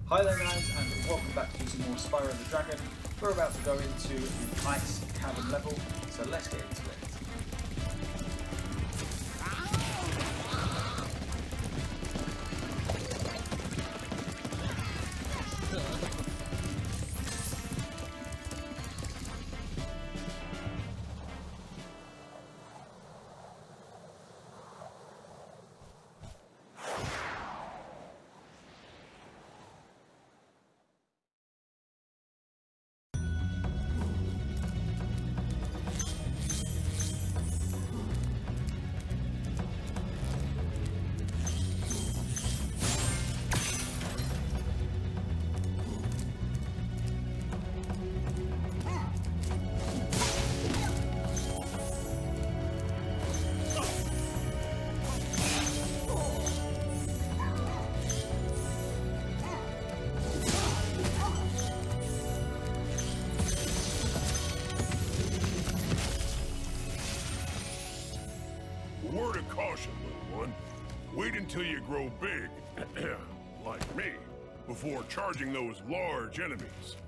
Hi there guys, and welcome back to some more Spyro the Dragon. We're about to go into the ice cavern level, so let's get into it. Word of caution, little one. Wait until you grow big, like me, before charging those large enemies.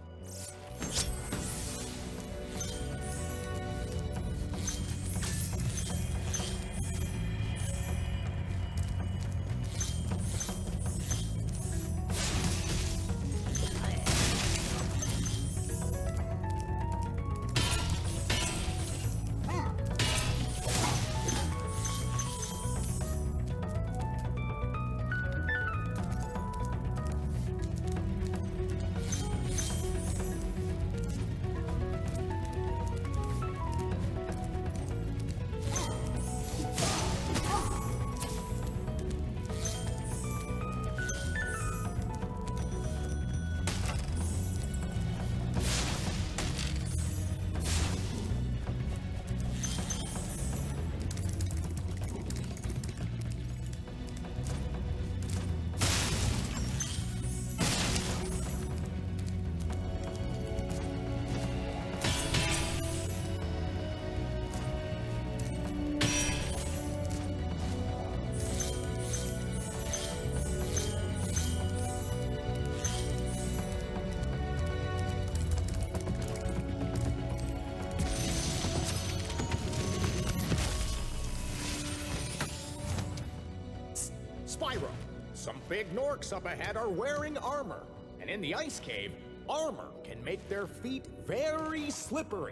Spyro, some big Norks up ahead are wearing armor, and in the ice cave, armor can make their feet very slippery.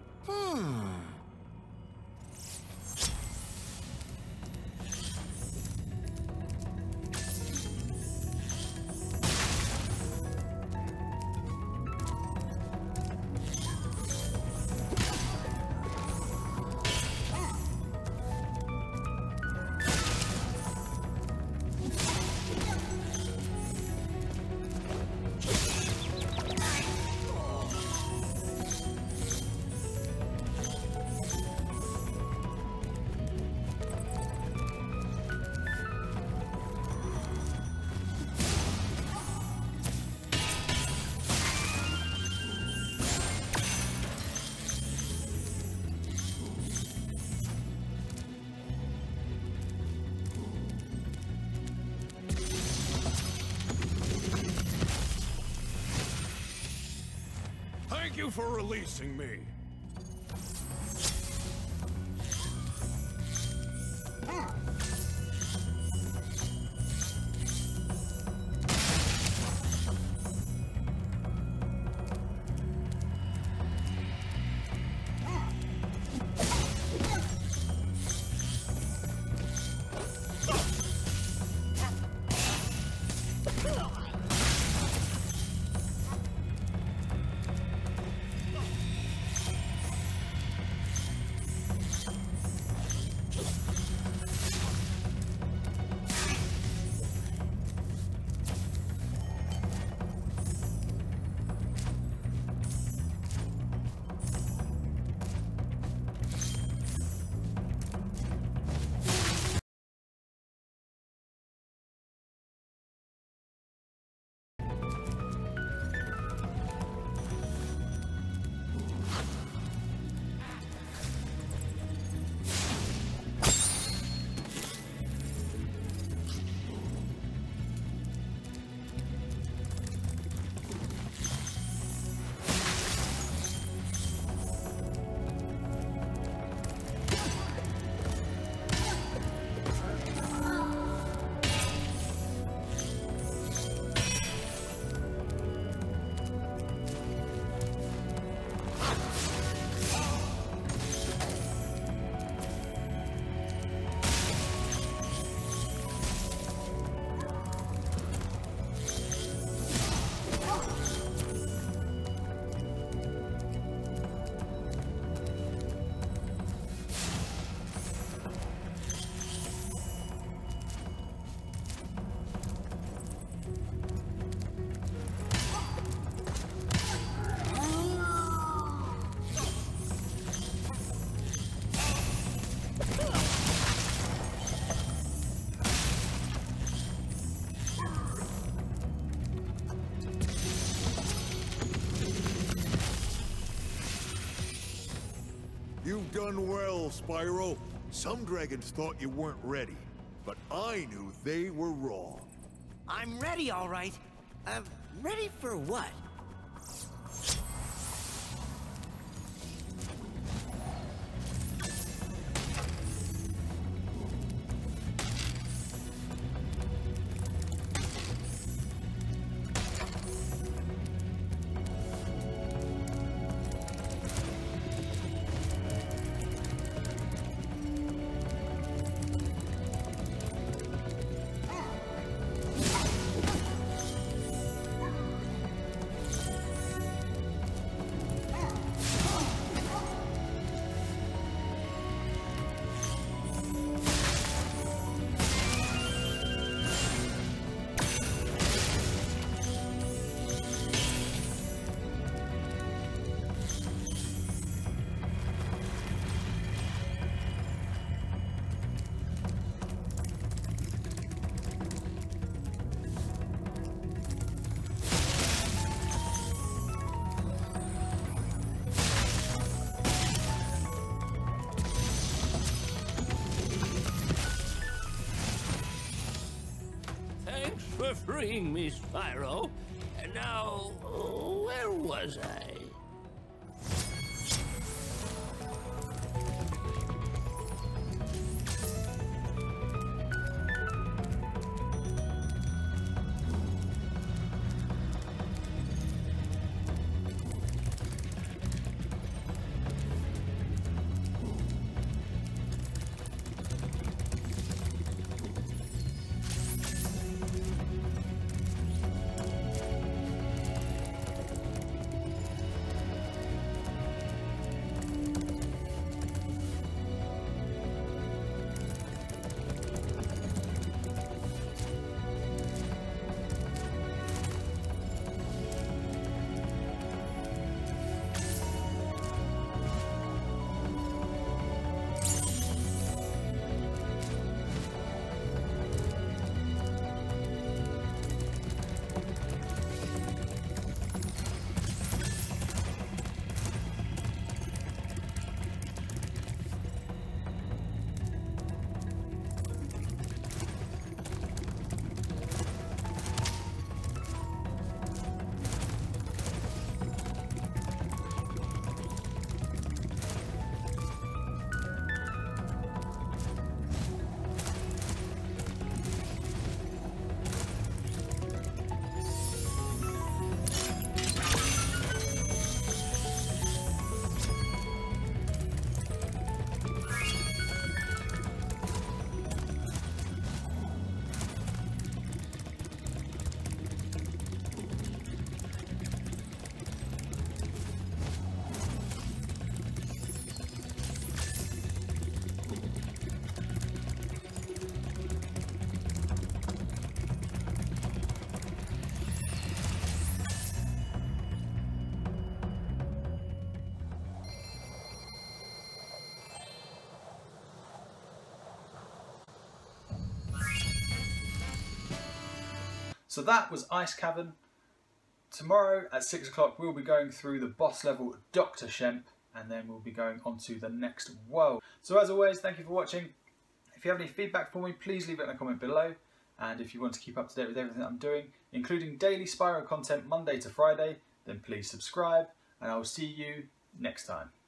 Thank you for releasing me. You've done well, Spyro. Some dragons thought you weren't ready, but I knew they were wrong. I'm ready, all right. Ready for what? Thanks for freeing me, Spyro. And now, where was I? So that was Ice Cavern. Tomorrow at 6 o'clock we'll be going through the boss level Dr. Shemp, and then we'll be going on to the next world. So as always, thank you for watching. If you have any feedback for me, please leave it in a comment below. And if you want to keep up to date with everything that I'm doing, including daily Spyro content Monday to Friday, then please subscribe, and I will see you next time.